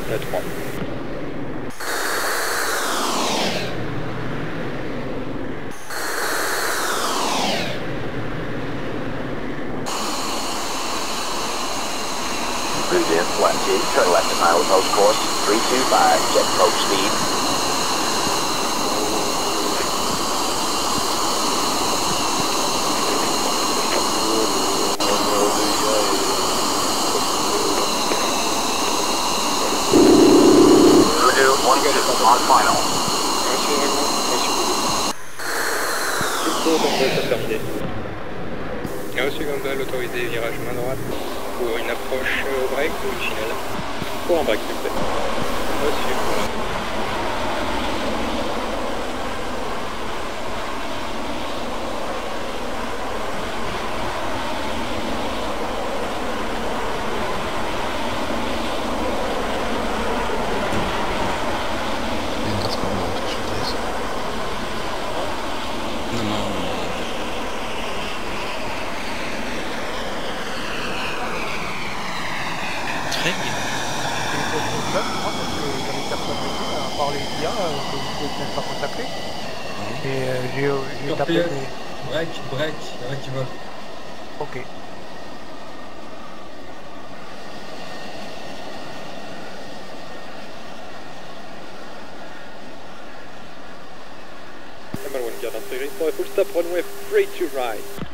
Delta 3. Brazilian flat 2, turn left at milepost course 325, jet approach speed. Voodoo 1-2 on final. Terminé. Reçu Gondol, autorisé, virage main droite pour une approche au break ou une finale. Pour un break s'il vous plaît. Reçu. Très bien. J'ai tapé Scorpion. mes... Break, là tu vois. Ok. Number 1 garde intégrée pour full stop runway free to ride.